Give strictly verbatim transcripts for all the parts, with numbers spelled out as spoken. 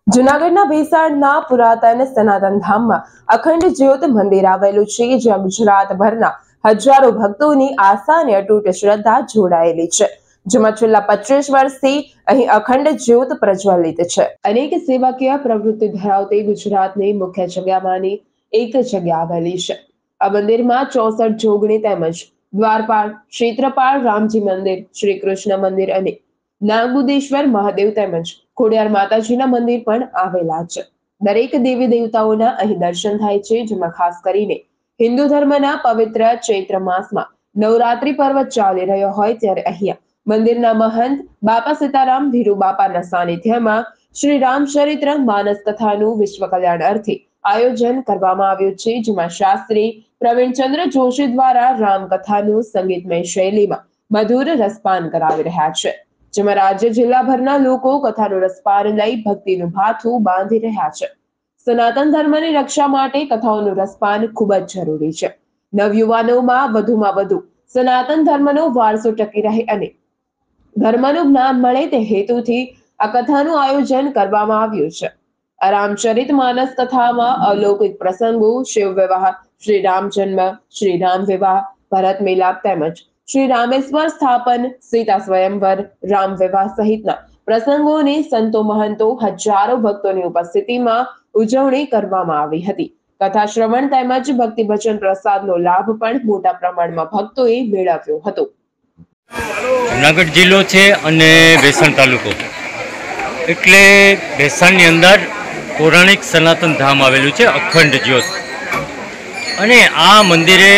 જૂનાગઢના ભેસાણના પુરાતન સનાતન ધામમાં અખંડ જ્યોત મંદિર આવેલું છે, જ્યાં ગુજરાતભરના હજારો ભક્તોની આસ્થા અને અતૂટ શ્રદ્ધા જોડાયેલી છે, જેમાં છેલ્લા પચીસ વર્ષથી અહીં અખંડ જ્યોત પ્રજ્વલિત છે। અનેક સેવાકીય પ્રવૃત્તિ ધરાવતી ગુજરાતની મુખ્ય જગ્યામાંની એક જગ્યા આવેલી છે। આ મંદિરમાં ચોસઠ જોગણી તેમજ દ્વારપાળ, ક્ષેત્રપાળ, રામજી મંદિર, શ્રી કૃષ્ણ મંદિર અને નાગુદેશ્વર મહાદેવ તેમજ ખોડિયાર માતાજીના મંદિર પણ આવેલા છે। દરેક દેવી દેવતાઓના અહીં દર્શન થાય છે, જેમાં ખાસ કરીને હિન્દુ ધર્મના પવિત્ર ચૈત્ર માસમાં નવરાત્રી પર્વ ચાલી રહ્યો હોય ત્યારે અહીંયા મંદિરના મહંત બાપા સીતારામ ધીરુ બાપાના સાનિધ્યમાં શ્રી રામચરિત્ર માનસ કથાનું વિશ્વ કલ્યાણ અર્થે આયોજન કરવામાં આવ્યું છે, જેમાં શાસ્ત્રી પ્રવીણચંદ્ર જોશી દ્વારા રામકથાનું સંગીતમય શૈલીમાં મધુર રસપાન કરાવી રહ્યા છે, જેમાં રાજ્ય જિલ્લાભરના લોકો કથાનું રસપાન લઈ ભક્તિનું ભાથું બાંધી રહ્યા છે। સનાતન ધર્મની રક્ષા માટે કથાઓનું રસપાન ખૂબ જ જરૂરી છે। નવયુવાનોમાં વધુમાં વધુ સનાતન ધર્મનો વારસો ટકી રહે અને ધર્મનું જ્ઞાન મળે તે હેતુથી આ કથાનું આયોજન કરવામાં આવ્યું છે। આ રામચરિત માનસ કથામાં અલૌકિક પ્રસંગો, શિવ વિવાહ, શ્રી રામ જન્મ, શ્રી રામ વિવાહ, ભરત મિલાપ તેમજ શ્રી રામેશ્વર સ્થાપન, સીતા સ્વયંવર, રામ વિવાહ સહિતના પ્રસંગોની સંતો મહંતો હજારો ભક્તોની ઉપસ્થિતિમાં ઉજવણી કરવામાં આવી હતી। કથા શ્રવણ તેમજ ભક્તિ ભજન પ્રસાદનો લાભ પણ મોટા પ્રમાણમાં ભક્તોએ મેળવ્યો હતો। જૂનાગઢ જિલ્લો છે અને ભેસાણ તાલુકો, એટલે ભેસાણની અંદર પૌરાણિક સનાતન ધામ આવેલું છે અખંડ જ્યોત, અને આ મંદિરે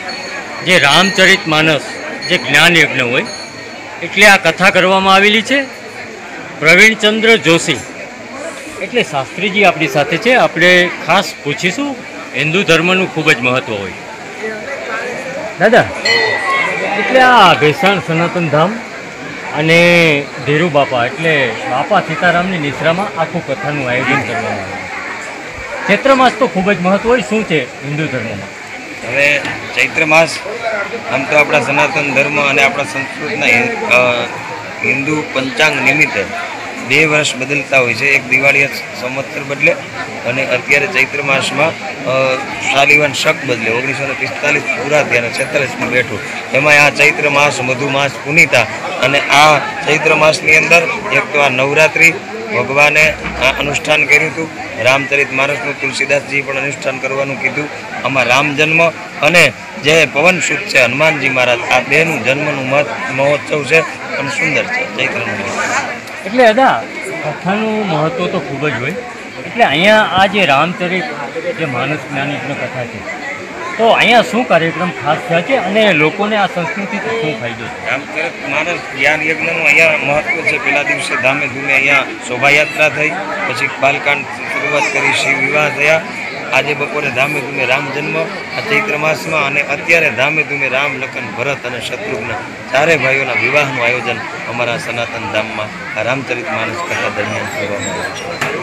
જે રામચરિત માનસ જે જ્ઞાન યજ્ઞ હોય એટલે આ કથા કરવામાં આવેલી છે। પ્રવીણચંદ્ર જોશી એટલે શાસ્ત્રીજી આપણી સાથે છે, આપણે ખાસ પૂછીશું। હિન્દુ ધર્મનું ખૂબ જ મહત્ત્વ હોય દાદા, એટલે આ ભેસાણ સનાતન ધામ અને ધીરુ બાપા એટલે બાપા સીતારામની નિશ્રામાં આખું કથાનું આયોજન કરવામાં આવ્યું। ચૈત્ર માસ તો ખૂબ જ મહત્વ હોય, શું છે હિન્દુ ધર્મમાં? હવે ચૈત્ર માસ આમ તો આપણા સનાતન ધર્મ અને આપણા સંસ્કૃતના હિન્દુ પંચાંગ નિમિત્તે બે વર્ષ બદલતા હોય છે। એક દિવાળી સંવત્સર બદલે અને અત્યારે ચૈત્ર માસમાં શાલિવાન શક બદલે ઓગણીસો ને પિસ્તાલીસ પૂરા થયા અને છેતાલીસમાં બેઠું, એમાં આ ચૈત્ર માસ મધુમાસ પુનિતા, અને આ ચૈત્ર માસની અંદર એક તો આ નવરાત્રિ ભગવાને આ અનુષ્ઠાન કર્યું હતું, રામચરિત માનસનું તુલસીદાસજી પણ અનુષ્ઠાન કરવાનું કીધું। આમાં રામ જન્મ અને જે પવન સુત છે હનુમાનજી મહારાજ, આ બેનું જન્મનું મત મહોત્સવ છે અને સુંદર છે ચૈત્રનું મહોત્સવ। એટલે દાદા કથાનું મહત્ત્વ તો ખૂબ જ હોય, એટલે અહીંયા આ જે રામચરિત જે માનસ જ્ઞાનની કથા છે, તો અહીંયા શું કાર્યક્રમ ખાસ થયા છે અને લોકોને આ સંસ્કૃતિથી શું ફાયદો છે? રામચરિત માનસ જ્ઞાન યજ્ઞનું અહીંયા મહત્વ છે। પહેલા દિવસે ધામે ધૂમે અહીંયા શોભાયાત્રા થઈ, પછી બાલકાંડ શરૂઆત કરી, શિવ વિવાહ થયા, આજે બપોરે ધામે ધૂમે રામ જન્મ આ ચૈત્ર માસમાં, અને અત્યારે ધામે ધૂમે રામ, લખન, ભરત અને શત્રુઘ્ન ચારે ભાઈઓના વિવાહનું આયોજન અમારા સનાતન ધામમાં આ રામચરિત માનસ કથા દરમિયાન કરવામાં આવ્યું છે।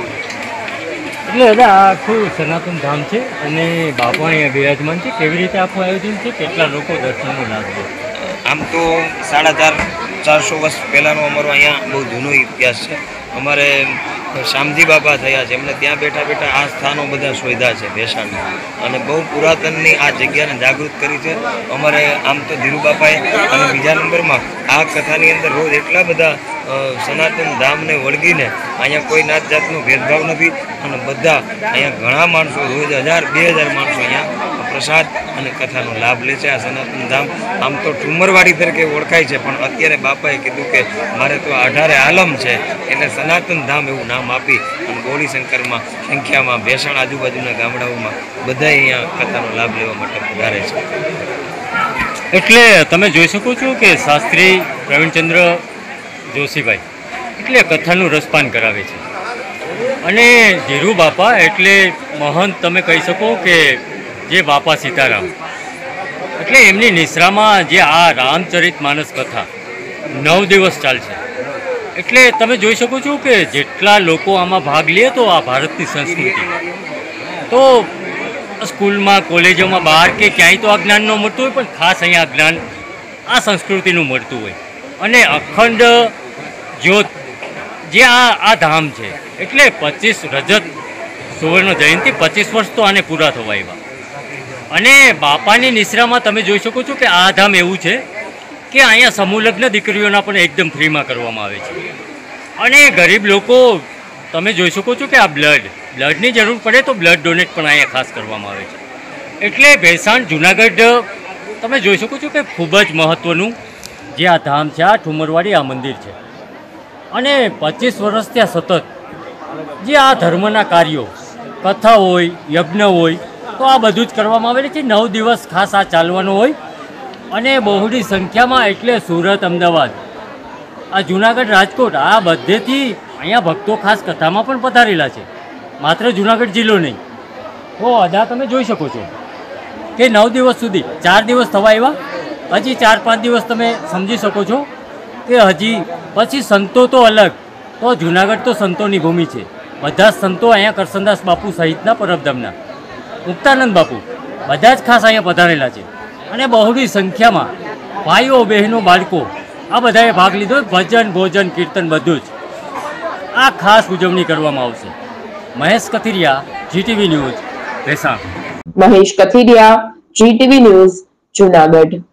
એટલે દાદા આ આખું સનાતન ધામ છે અને બાપા અહીંયા બિરાજમાન છે, કેવી રીતે આખું આયોજન છે, કેટલા લોકો દર્શનનો લાભ લે? આમ તો સાડા ચાર ચારસો વર્ષ પહેલાંનો અમારો અહીંયા બહુ જૂનો ઇતિહાસ છે। અમારે શામજી બાપા થયા છે, એમને ત્યાં બેઠા બેઠા આ સ્થાનો બધા શોધ્યા છે ભેસાણમાં, અને બહુ પુરાતનની આ જગ્યાને જાગૃત કરી છે અમારે આમ તો ધીરુ બાપાએ। અને બીજા નંબરમાં આ કથાની અંદર રોજ એટલા બધા સનાતન ધામને વળગીને અહીંયા કોઈ નાત જાતનો ભેદભાવ નથી, અને બધા અહીંયા ઘણા માણસો રોજ હજાર બે હજાર માણસો અહીંયા પ્રસાદ અને કથાનો લાભ લે છે। આ સનાતન ધામ આમ તો ઠુમરવાડી તરીકે ઓળખાય છે, પણ અત્યારે બાપાએ કીધું કે મારે તો અઢારે આલમ છે, એટલે સનાતન ધામ એવું નામ આપી અને ગોળી શંકરમાં સંખ્યામાં ભેસાણ આજુબાજુના ગામડાઓમાં બધા અહીંયા કથાનો લાભ લેવા માટે પધારે છે। એટલે તમે જોઈ શકો છો કે શાસ્ત્રી પ્રવીણચંદ્ર જોશીભાઈ એટલે કથાનું રસપાન કરાવે છે, અને ધીરુ બાપા એટલે મહંત તમે કહી શકો કે જે બાપા સીતારામ, એટલે એમની નિશ્રામાં જે આ રામચરિત માનસ કથા નવ દિવસ ચાલશે। એટલે તમે જોઈ શકો છો કે જેટલા લોકો આમાં ભાગ લે તો આ ભારતની સંસ્કૃતિ, તો સ્કૂલમાં, કોલેજોમાં, બહાર કે ક્યાંય તો આ જ્ઞાન ન મળતું હોય, પણ ખાસ અહીંયા જ્ઞાન આ સંસ્કૃતિનું મળતું હોય। અને અખંડ જ્યોત જે આ આ ધામ છે એટલે પચીસ રજત સુવર્ણ જયંતિ પચીસ વર્ષ તો આને પૂરા થવા આવ્યા. અને બાપાની નિશ્રામાં તમે જોઈ શકો છો કે આ ધામ એવું છે કે અહીંયા સમૂહલગ્ન દીકરીઓના પણ એકદમ ફ્રીમાં કરવામાં આવે છે. અને ગરીબ લોકો તમે જોઈ શકો છો કે આ બ્લડ બ્લડની જરૂર પડે તો બ્લડ ડોનેટ પણ અહીંયા ખાસ કરવામાં આવે છે. એટલે ભેસાણ જુનાગઢ તમે જોઈ શકો છો કે ખૂબ જ મહત્ત્વનું જે આ ધામ છે, આ ઠુમરવાડી આ મંદિર છે. અને પચીસ વર્ષ ત્યાં સતત જે આ ધર્મના કાર્યો કથા હોય યજ્ઞ હોય તો આ બધું જ કરવામાં આવે છે. નવ દિવસ ખાસ આ ચાલવાનું હોય અને બહોળી સંખ્યામાં એટલે સુરત અમદાવાદ આ જુનાગઢ રાજકોટ આ બધેથી અહીંયા ભક્તો ખાસ કથામાં પણ પધારેલા છે. માત્ર જુનાગઢ જિલ્લો નહીં. તો અદા તમે જોઈ શકો છો કે નવ દિવસ સુધી ચાર દિવસ થવા આવ્યા, હજી ચાર પાંચ દિવસ તમે સમજી શકો છો કે હજી પછી સંતો તો અલગ. તો જુનાગઢ તો સંતોની ભૂમિ છે. બધા જ સંતો અહીંયા કરસનદાસ બાપુ સહિતના પરબધામના મુક્તાનંદ બાપુ બધા જ ખાસ અહીંયા પધારેલા છે. અને બહોળી સંખ્યામાં ભાઈઓ બહેનો બાળકો આ બધાએ ભાગ લીધો. ભજન ભોજન કીર્તન બધું જ આ ખાસ ઉજવણી કરવામાં આવશે. Mahesh Kathiriya, GTV news, Bhesan. Mahesh Kathiriya, GTV news, Junagadh.